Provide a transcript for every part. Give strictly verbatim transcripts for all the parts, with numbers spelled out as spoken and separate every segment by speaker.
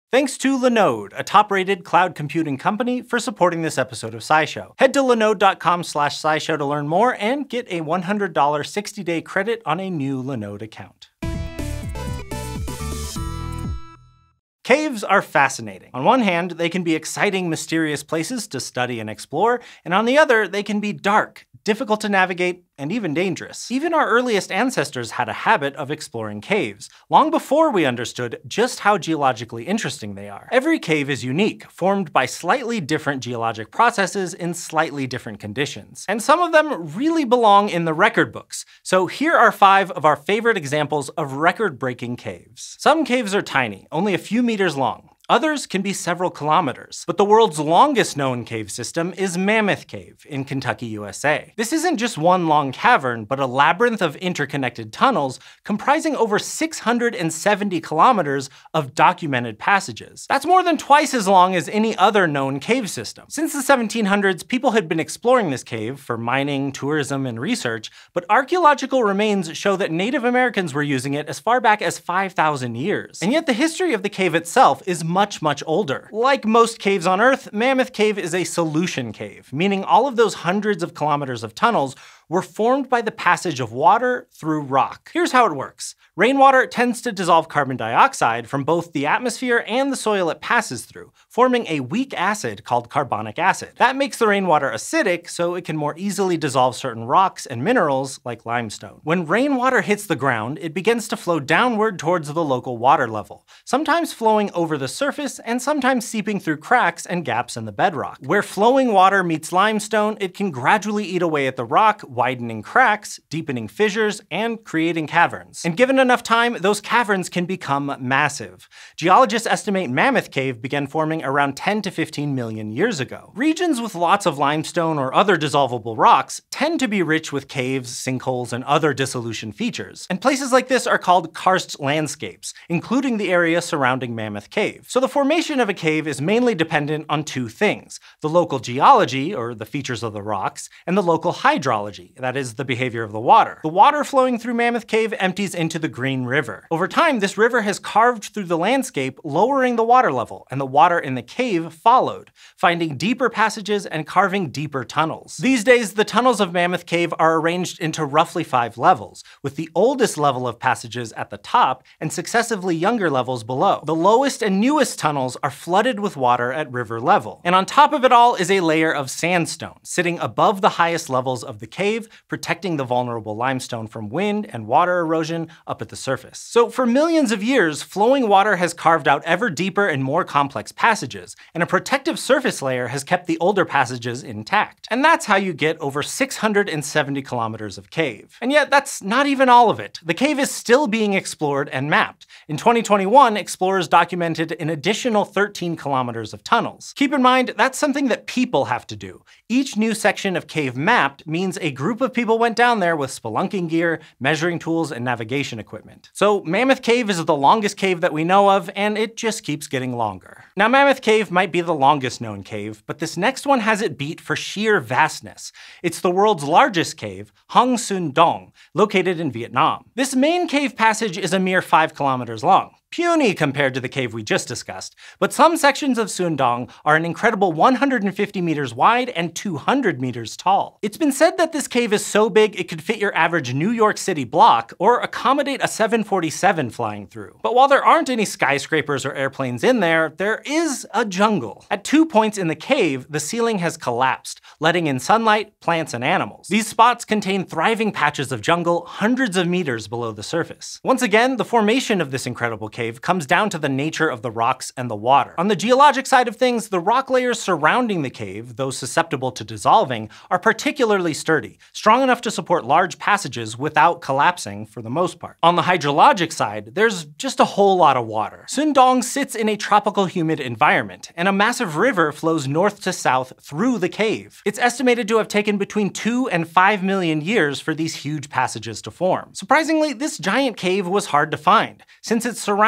Speaker 1: Thanks to Linode, a top-rated cloud computing company, for supporting this episode of SciShow. Head to linode dot com slash scishow to learn more and get a one hundred dollar sixty day credit on a new Linode account. Caves are fascinating. On one hand, they can be exciting, mysterious places to study and explore, and on the other, they can be dark, difficult to navigate, and even dangerous. Even our earliest ancestors had a habit of exploring caves, long before we understood just how geologically interesting they are. Every cave is unique, formed by slightly different geologic processes in slightly different conditions. And some of them really belong in the record books. So here are five of our favorite examples of record-breaking caves. Some caves are tiny, only a few meters long. Others can be several kilometers, but the world's longest known cave system is Mammoth Cave in Kentucky, U S A. This isn't just one long cavern, but a labyrinth of interconnected tunnels comprising over six hundred seventy kilometers of documented passages. That's more than twice as long as any other known cave system. Since the seventeen hundreds, people had been exploring this cave for mining, tourism, and research, but archaeological remains show that Native Americans were using it as far back as five thousand years. And yet the history of the cave itself is much much, much older. Like most caves on Earth, Mammoth Cave is a solution cave, meaning all of those hundreds of kilometers of tunnels were formed by the passage of water through rock. Here's how it works. Rainwater tends to dissolve carbon dioxide from both the atmosphere and the soil it passes through, forming a weak acid called carbonic acid. That makes the rainwater acidic, so it can more easily dissolve certain rocks and minerals like limestone. When rainwater hits the ground, it begins to flow downward towards the local water level, sometimes flowing over the surface and sometimes seeping through cracks and gaps in the bedrock. Where flowing water meets limestone, it can gradually eat away at the rock, widening cracks, deepening fissures, and creating caverns. And given enough time, those caverns can become massive. Geologists estimate Mammoth Cave began forming around ten to fifteen million years ago. Regions with lots of limestone or other dissolvable rocks tend to be rich with caves, sinkholes, and other dissolution features. And places like this are called karst landscapes, including the area surrounding Mammoth Cave. So the formation of a cave is mainly dependent on two things: the local geology, or the features of the rocks, and the local hydrology, that is, the behavior of the water. The water flowing through Mammoth Cave empties into the Green River. Over time, this river has carved through the landscape, lowering the water level, and the water in the cave followed, finding deeper passages and carving deeper tunnels. These days, the tunnels of Mammoth Cave are arranged into roughly five levels, with the oldest level of passages at the top and successively younger levels below. The lowest and newest tunnels are flooded with water at river level. And on top of it all is a layer of sandstone, sitting above the highest levels of the cave, protecting the vulnerable limestone from wind and water erosion up at the surface. So for millions of years, flowing water has carved out ever deeper and more complex passages, and a protective surface layer has kept the older passages intact. And that's how you get over six hundred seventy kilometers of cave. And yet that's not even all of it. The cave is still being explored and mapped. In twenty twenty-one, explorers documented an additional thirteen kilometers of tunnels. Keep in mind, that's something that people have to do. Each new section of cave mapped means a group of people went down there with spelunking gear, measuring tools, and navigation equipment. So Mammoth Cave is the longest cave that we know of, and it just keeps getting longer. Now, Mammoth Cave might be the longest known cave, but this next one has it beat for sheer vastness. It's the world's largest cave, Hang Son Doong, located in Vietnam. This main cave passage is a mere five kilometers long. Puny compared to the cave we just discussed, but some sections of Son Doong are an incredible one hundred fifty meters wide and two hundred meters tall. It's been said that this cave is so big it could fit your average New York City block or accommodate a seven forty-seven flying through. But while there aren't any skyscrapers or airplanes in there, there is a jungle. At two points in the cave, the ceiling has collapsed, letting in sunlight, plants, and animals. These spots contain thriving patches of jungle hundreds of meters below the surface. Once again, the formation of this incredible cave comes down to the nature of the rocks and the water. On the geologic side of things, the rock layers surrounding the cave, though susceptible to dissolving, are particularly sturdy, strong enough to support large passages without collapsing for the most part. On the hydrologic side, there's just a whole lot of water. Son Doong sits in a tropical humid environment, and a massive river flows north to south through the cave. It's estimated to have taken between two and five million years for these huge passages to form. Surprisingly, this giant cave was hard to find, since it's surrounded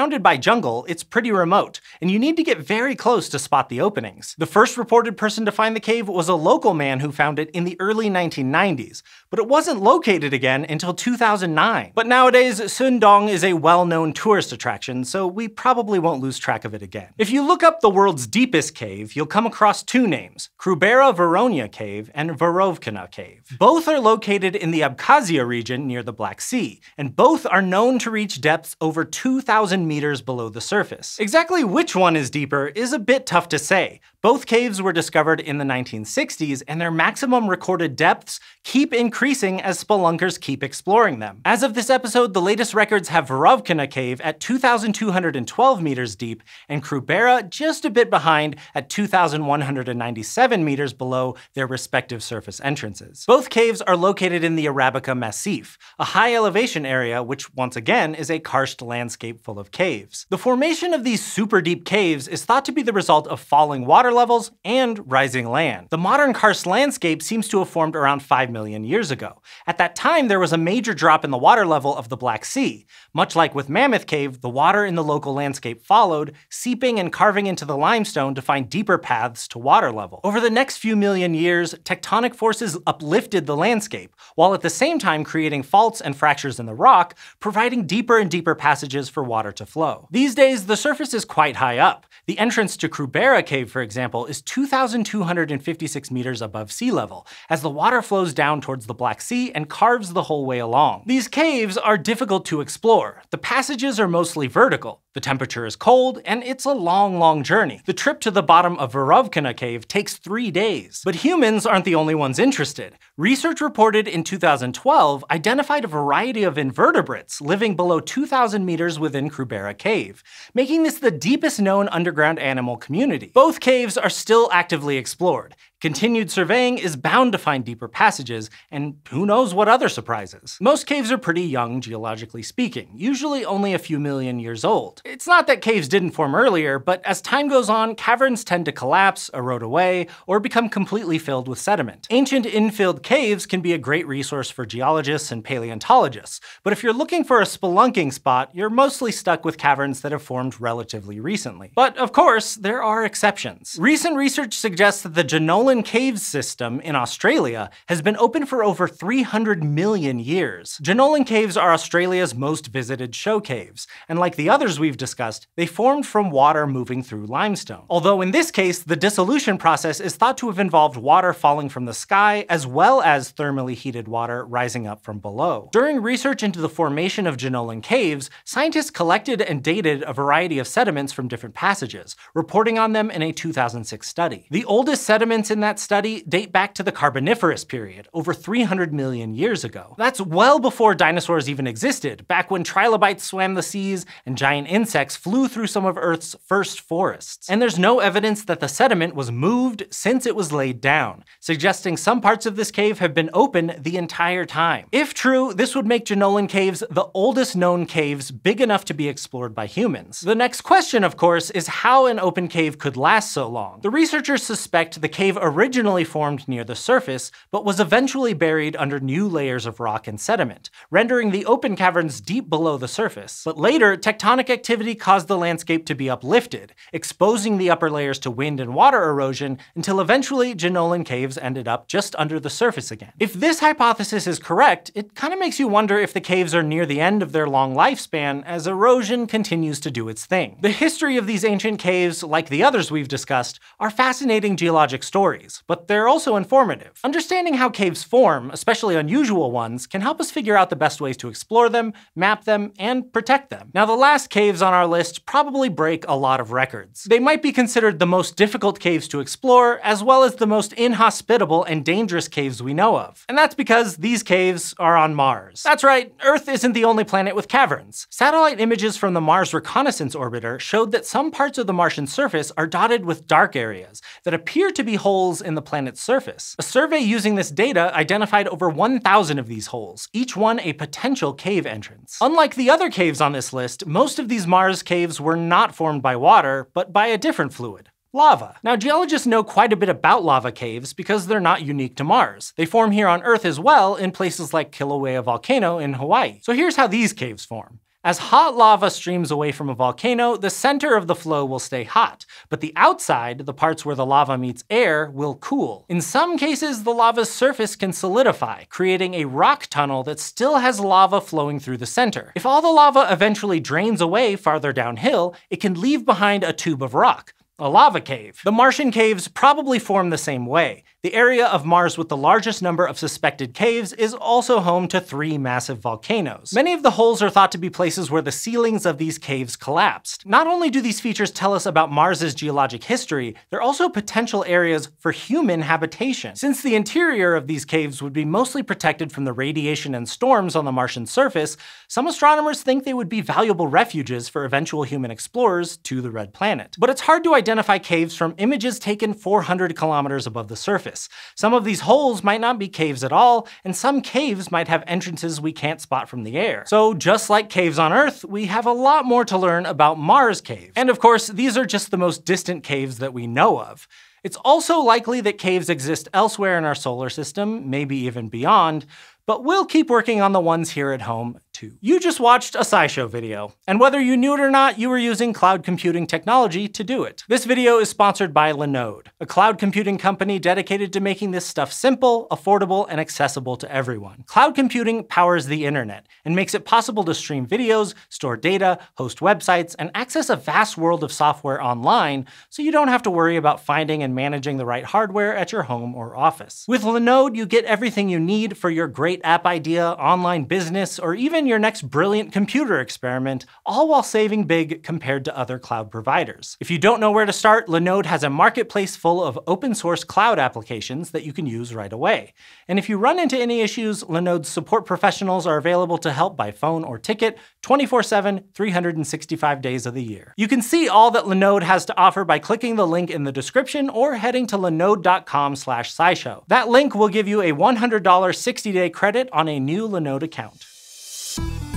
Speaker 1: surrounded by jungle, it's pretty remote, and you need to get very close to spot the openings. The first reported person to find the cave was a local man who found it in the early nineteen nineties, but it wasn't located again until two thousand nine. But nowadays, Sundong is a well-known tourist attraction, so we probably won't lose track of it again. If you look up the world's deepest cave, you'll come across two names, KRUBERA Veronia Cave and VERYOVKINA Cave. Both are located in the Abkhazia region near the Black Sea, and both are known to reach depths over two thousand meters below the surface. Exactly which one is deeper is a bit tough to say. Both caves were discovered in the nineteen sixties, and their maximum recorded depths keep increasing as spelunkers keep exploring them. As of this episode, the latest records have Veryovkina Cave at two thousand two hundred twelve meters deep, and KRUBERA just a bit behind at two thousand one hundred ninety-seven meters below their respective surface entrances. Both caves are located in the Arabica Massif, a high elevation area which once again is a karst landscape full of caves. The formation of these super deep caves is thought to be the result of falling water levels and rising land. The modern karst landscape seems to have formed around five million years ago. At that time, there was a major drop in the water level of the Black Sea. Much like with Mammoth Cave, the water in the local landscape followed, seeping and carving into the limestone to find deeper paths to water level. Over the next few million years, tectonic forces uplifted the landscape, while at the same time creating faults and fractures in the rock, providing deeper and deeper passages for water to flow. These days, the surface is quite high up. The entrance to KRUBERA Cave, for example, is two thousand two hundred fifty-six meters above sea level, as the water flows down towards the Black Sea and carves the whole way along. These caves are difficult to explore. The passages are mostly vertical. The temperature is cold, and it's a long, long journey. The trip to the bottom of Veryovkina Cave takes three days. But humans aren't the only ones interested. Research reported in two thousand twelve identified a variety of invertebrates living below two thousand meters within KRUBERA Cave, making this the deepest known underground animal community. Both caves are still actively explored. Continued surveying is bound to find deeper passages, and who knows what other surprises. Most caves are pretty young, geologically speaking, usually only a few million years old. It's not that caves didn't form earlier, but as time goes on, caverns tend to collapse, erode away, or become completely filled with sediment. Ancient infilled caves can be a great resource for geologists and paleontologists, but if you're looking for a spelunking spot, you're mostly stuck with caverns that have formed relatively recently. But of course, there are exceptions. Recent research suggests that the Jenolan Caves system in Australia has been open for over three hundred million years. Jenolan Caves are Australia's most visited show caves, and like the others we've discussed, they formed from water moving through limestone. Although in this case, the dissolution process is thought to have involved water falling from the sky as well as thermally heated water rising up from below. During research into the formation of Jenolan Caves, scientists collected and dated a variety of sediments from different passages, reporting on them in a two thousand six study. The oldest sediments in that study date back to the Carboniferous period, over three hundred million years ago. That's well before dinosaurs even existed, back when trilobites swam the seas and giant insects flew through some of Earth's first forests. And there's no evidence that the sediment was moved since it was laid down, suggesting some parts of this cave have been open the entire time. If true, this would make Jenolan Caves the oldest known caves big enough to be explored by humans. The next question, of course, is how an open cave could last so long. The researchers suspect the cave originally formed near the surface, but was eventually buried under new layers of rock and sediment, rendering the open caverns deep below the surface. But later, tectonic activity caused the landscape to be uplifted, exposing the upper layers to wind and water erosion until eventually Jenolan Caves ended up just under the surface again. If this hypothesis is correct, it kind of makes you wonder if the caves are near the end of their long lifespan as erosion continues to do its thing. The history of these ancient caves, like the others we've discussed, are fascinating geologic stories, but they're also informative. Understanding how caves form, especially unusual ones, can help us figure out the best ways to explore them, map them, and protect them. Now, the last caves on our list probably break a lot of records. They might be considered the most difficult caves to explore, as well as the most inhospitable and dangerous caves we know of. And that's because these caves are on Mars. That's right, Earth isn't the only planet with caverns. Satellite images from the Mars Reconnaissance Orbiter showed that some parts of the Martian surface are dotted with dark areas that appear to be holes in the planet's surface. A survey using this data identified over one thousand of these holes, each one a potential cave entrance. Unlike the other caves on this list, most of these Mars caves were not formed by water, but by a different fluid. Lava. Now, geologists know quite a bit about lava caves because they're not unique to Mars. They form here on Earth as well in places like Kilauea Volcano in Hawaii. So here's how these caves form. As hot lava streams away from a volcano, the center of the flow will stay hot, but the outside, the parts where the lava meets air, will cool. In some cases, the lava's surface can solidify, creating a rock tunnel that still has lava flowing through the center. If all the lava eventually drains away farther downhill, it can leave behind a tube of rock, a lava cave. The Martian caves probably form the same way. The area of Mars with the largest number of suspected caves is also home to three massive volcanoes. Many of the holes are thought to be places where the ceilings of these caves collapsed. Not only do these features tell us about Mars's geologic history, they're also potential areas for human habitation. Since the interior of these caves would be mostly protected from the radiation and storms on the Martian surface, some astronomers think they would be valuable refuges for eventual human explorers to the Red Planet. But it's hard to identify caves from images taken four hundred kilometers above the surface. Some of these holes might not be caves at all, and some caves might have entrances we can't spot from the air. So just like caves on Earth, we have a lot more to learn about Mars caves. And of course, these are just the most distant caves that we know of. It's also likely that caves exist elsewhere in our solar system, maybe even beyond, but we'll keep working on the ones here at home too. You just watched a SciShow video, and whether you knew it or not, you were using cloud computing technology to do it. This video is sponsored by Linode, a cloud computing company dedicated to making this stuff simple, affordable, and accessible to everyone. Cloud computing powers the internet and makes it possible to stream videos, store data, host websites, and access a vast world of software online, so you don't have to worry about finding and managing the right hardware at your home or office. With Linode, you get everything you need for your great app idea, online business, or even your next brilliant computer experiment, all while saving big compared to other cloud providers. If you don't know where to start, Linode has a marketplace full of open source cloud applications that you can use right away. And if you run into any issues, Linode's support professionals are available to help by phone or ticket twenty-four seven, three hundred sixty-five days of the year. You can see all that Linode has to offer by clicking the link in the description or heading to linode dot com slash scishow. That link will give you a one hundred dollar sixty day credit on a new Linode account.